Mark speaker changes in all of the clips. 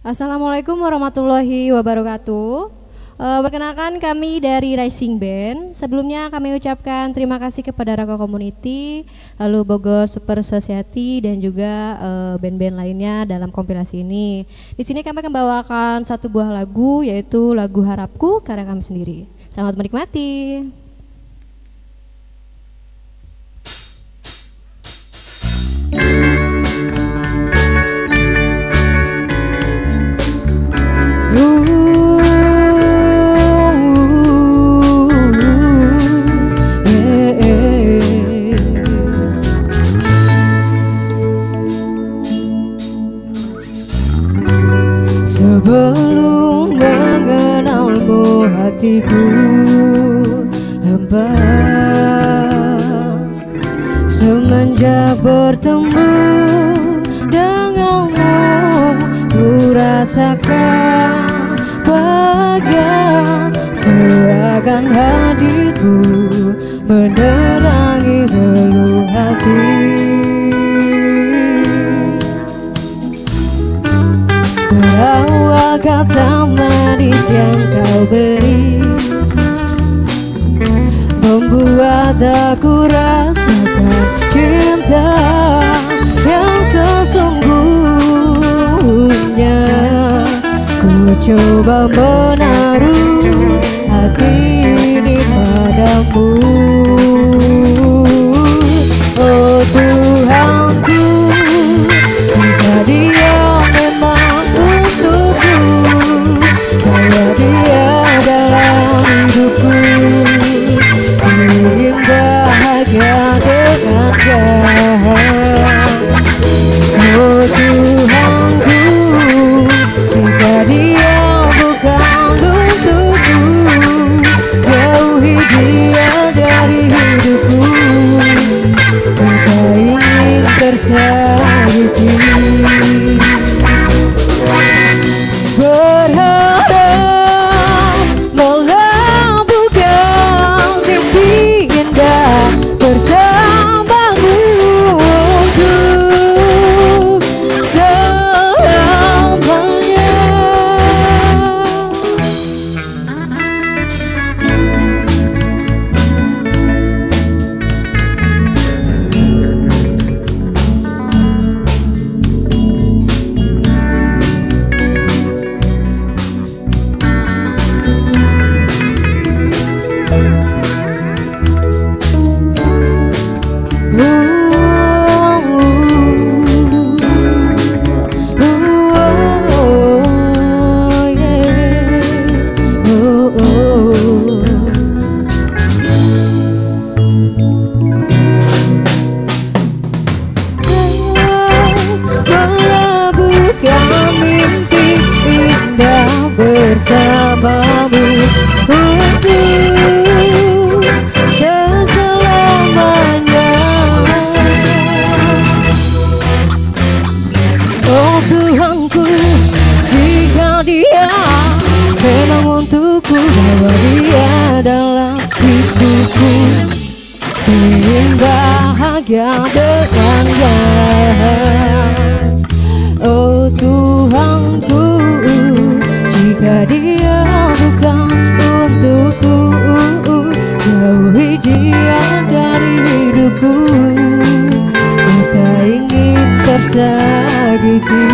Speaker 1: Assalamualaikum warahmatullahi wabarakatuh. Perkenalkan kami dari Rising Band. Sebelumnya kami ucapkan terima kasih kepada Rako Community, lalu Bogor Super Society dan juga band-band lainnya dalam kompilasi ini. Di sini kami akan membawakan satu buah lagu, yaitu lagu Harapku karya kami sendiri. Selamat menikmati.
Speaker 2: Sebelum mengenalmu hatiku hampa. Semenjak bertemu denganmu, ku rasakan bahagia. Seakan hadirku menerangi relung hati. Berawal kata manis yang kau beri, membuat aku rasakan cinta yang sesungguhnya. Ku coba menaruh hati ini padamu. Oh Tuhanku, jika dia memang untukku, bawa dia dalam hidupku. Ku ingin bahagia dengan dia. Oh Tuhanku, jika dia bukan untukku, jauhi dia dari hidupku. Kita ingin tersakiti. Berharap melabuhkan mimpi indah bersamamu untuk selamanya. Melabuhkan mimpi indah bersamamu untuk selamanya. Oh Tuhanku, jika dia memang untukku, bawa dia dalam hidupku. Ingin bahagia dengannya. Oh Tuhanku, jika dia bukan untukku, jauhi dia dari hidupku. Ku tak ingin tersakiti.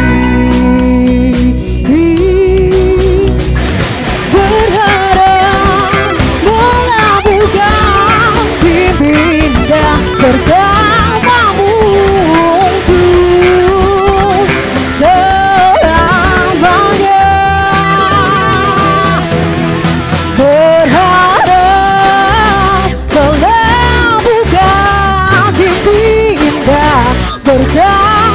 Speaker 2: Berharap melabuhkan mimpi indah bersamamu untuk selamanya. Berharap melabuhkan mimpi indah bersamamu